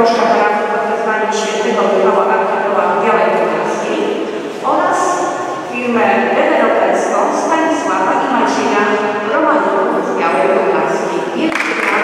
proboszcza parafii pod wezwaniem świętego Michała Archanioła w Białej Podlaskiej oraz firmę deweloperską Stanisława i Macieja Romaniuków z Białej Podlaskiej.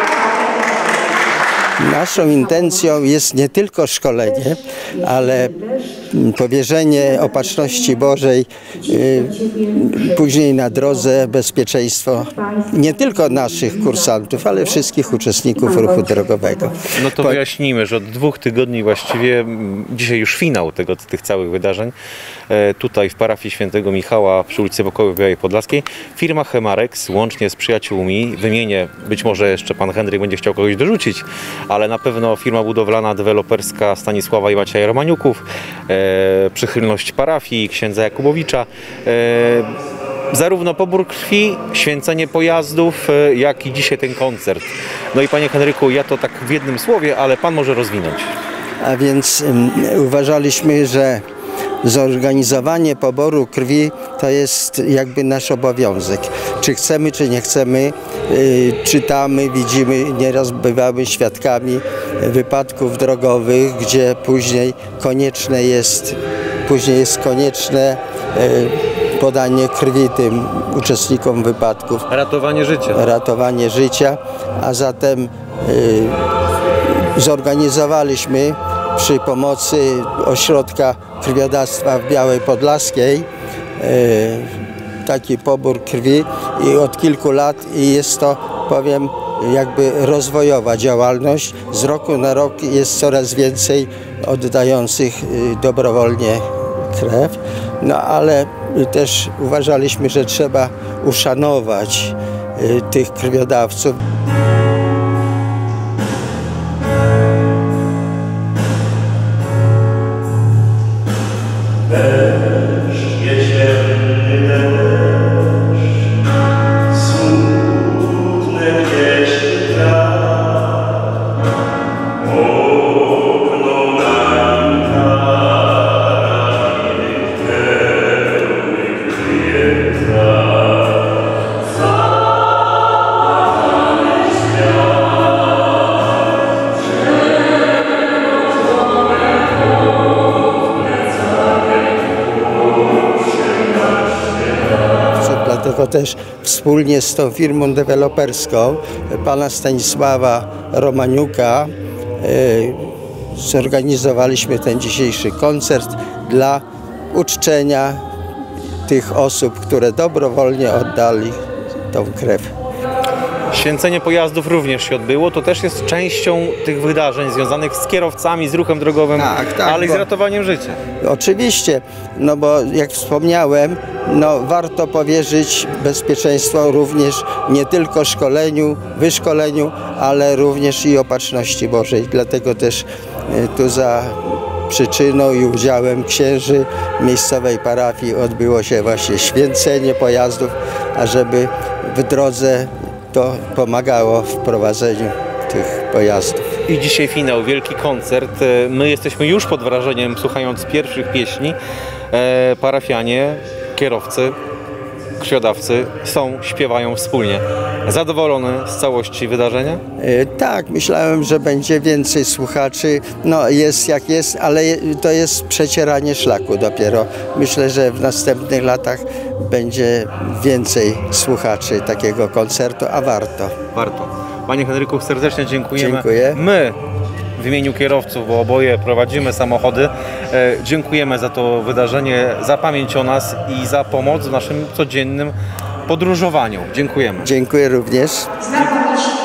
Naszą intencją jest nie tylko szkolenie, ale powierzenie Opatrzności Bożej, później na drodze bezpieczeństwo nie tylko naszych kursantów, ale wszystkich uczestników ruchu drogowego. No to wyjaśnijmy, że od 2 tygodni właściwie, dzisiaj już finał tych całych wydarzeń, tutaj w parafii świętego Michała przy ulicy Pokoju Białej Podlaskiej, firma Hemarex łącznie z przyjaciółmi, wymienię, być może jeszcze pan Henryk będzie chciał kogoś dorzucić, ale na pewno firma budowlana, deweloperska Stanisława i Macieja Romaniuków, przychylność parafii księdza Jakubowicza, zarówno pobór krwi, święcenie pojazdów, jak i dzisiaj ten koncert. No i panie Henryku, ja to tak w jednym słowie, ale pan może rozwinąć. A więc uważaliśmy, że zorganizowanie poboru krwi to jest jakby nasz obowiązek. Czy chcemy, czy nie chcemy, czytamy, widzimy, nieraz bywamy świadkami wypadków drogowych, gdzie później jest konieczne podanie krwi tym uczestnikom wypadków. Ratowanie życia, a zatem zorganizowaliśmy przy pomocy ośrodka krwiodawstwa w Białej Podlaskiej taki pobór krwi i od kilku lat i jest to, powiem, jakby rozwojowa działalność. Z roku na rok jest coraz więcej oddających dobrowolnie krew, no ale też uważaliśmy, że trzeba uszanować tych krwiodawców. Dlatego też wspólnie z tą firmą deweloperską pana Stanisława Romaniuka zorganizowaliśmy ten dzisiejszy koncert dla uczczenia tych osób, które dobrowolnie oddali tą krew. Święcenie pojazdów również się odbyło. To też jest częścią tych wydarzeń związanych z kierowcami, z ruchem drogowym, ale i z ratowaniem życia. Oczywiście, no bo jak wspomniałem, no warto powierzyć bezpieczeństwo również nie tylko szkoleniu, wyszkoleniu, ale również i Opatrzności Bożej. Dlatego też tu za przyczyną i udziałem księży miejscowej parafii odbyło się właśnie święcenie pojazdów, ażeby w drodze to pomagało w prowadzeniu tych pojazdów. I dzisiaj finał, wielki koncert. My jesteśmy już pod wrażeniem, słuchając pierwszych pieśni. Parafianie, kierowcy, krwiodawcy śpiewają wspólnie. Zadowolony z całości wydarzenia? Tak, myślałem, że będzie więcej słuchaczy. No jest jak jest, ale to jest przecieranie szlaku dopiero. Myślę, że w następnych latach będzie więcej słuchaczy takiego koncertu, a warto. Warto. Panie Henryku, serdecznie dziękujemy. Dziękuję. My w imieniu kierowców, bo oboje prowadzimy samochody, dziękujemy za to wydarzenie, za pamięć o nas i za pomoc w naszym codziennym podróżowaniu. Dziękujemy. Dziękuję również.